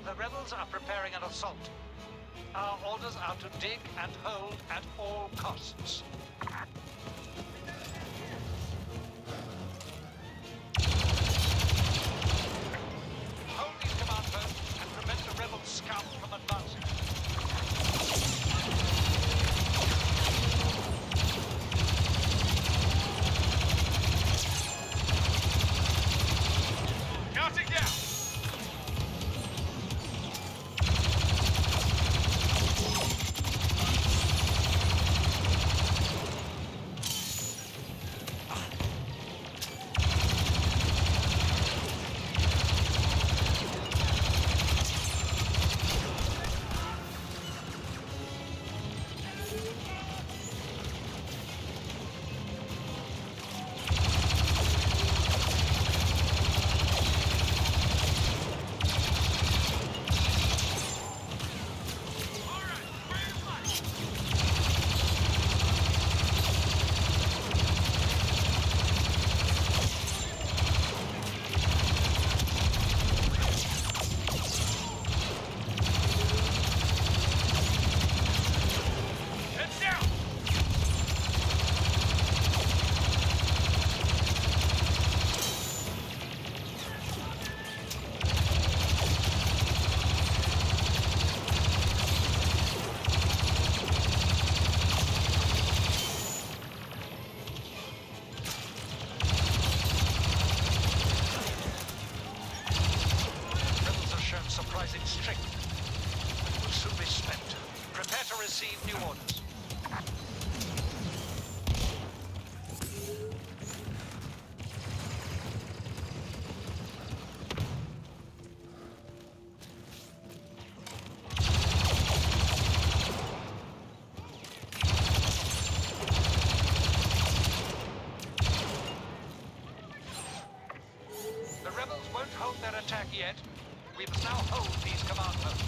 The rebels are preparing an assault. Our orders are to dig and hold at all costs. Hold these command posts and prevent the rebel scout from advancing. Counting down! Surprising strength. It will soon be spent. Prepare to receive new orders. The rebels won't hold their attack yet. We must now hold these command posts.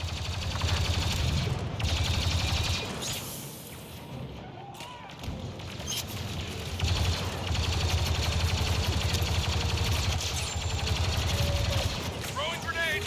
Throwing grenade!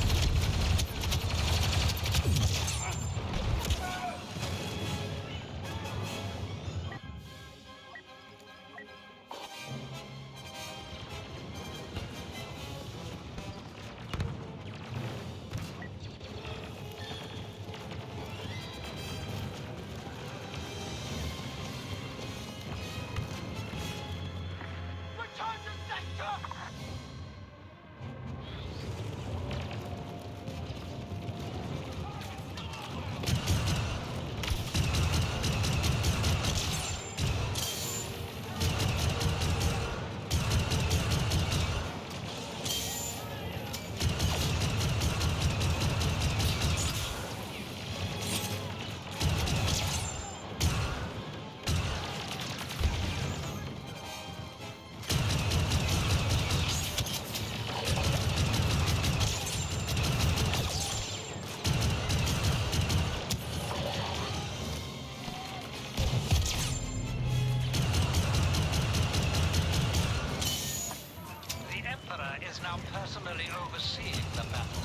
Is now personally overseeing the battle.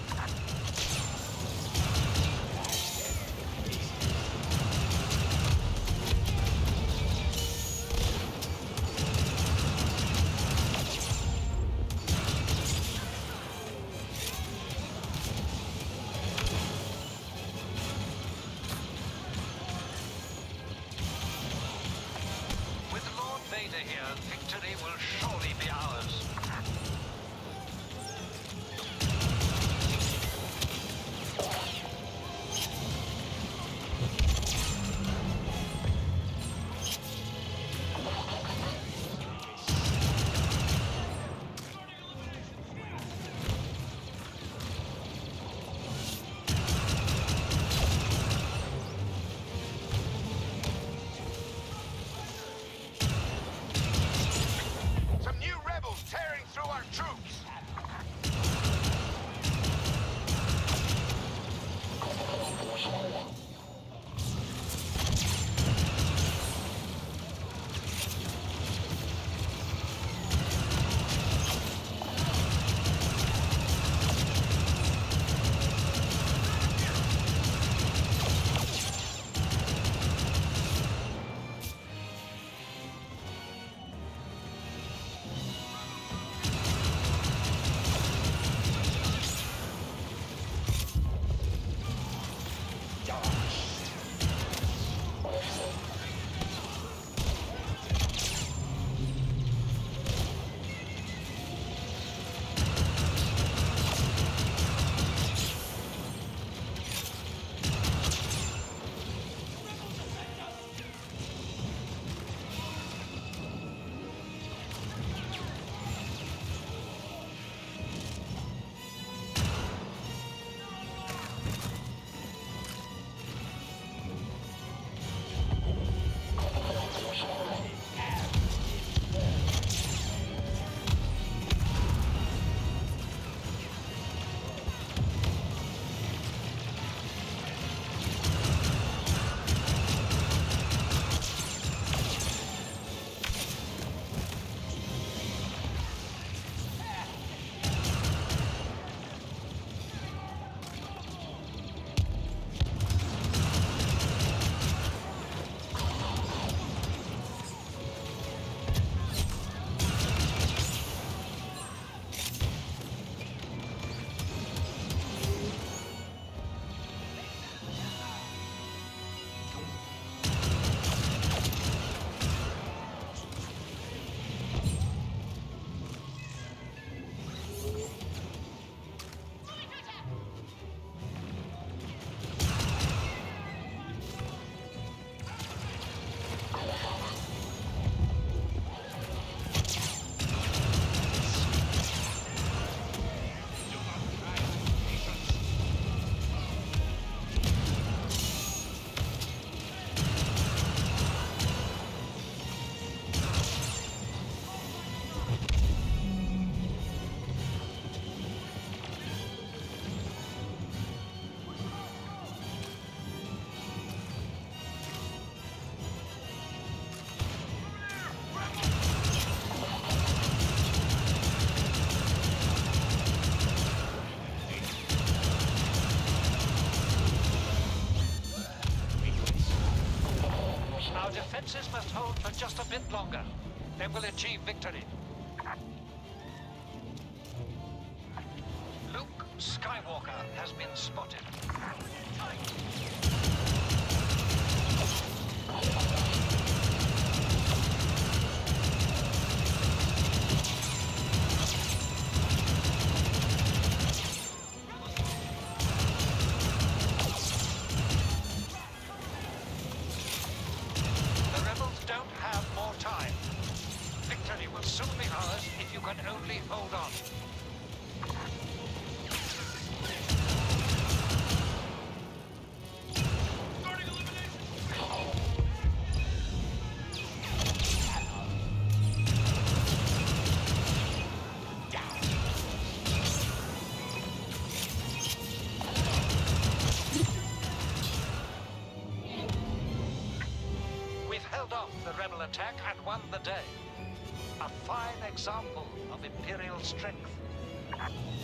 With Lord Vader here, victory will surely be ours. Some new rebels defenses must hold for just a bit longer. Then we'll achieve victory. Luke Skywalker has been spotted. The rebels don't have more time. Victory will soon be ours if you can only hold on. We've held off the rebel attack and won the day. A fine example of Imperial strength.